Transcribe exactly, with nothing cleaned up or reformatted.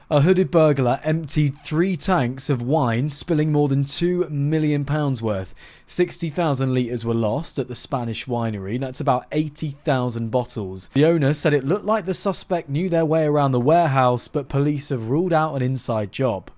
A hooded burglar emptied three tanks of wine, spilling more than two million pounds worth. sixty thousand litres were lost at the Spanish winery. That's about eighty thousand bottles. The owner said it looked like the suspect knew their way around the warehouse, but police have ruled out an inside job.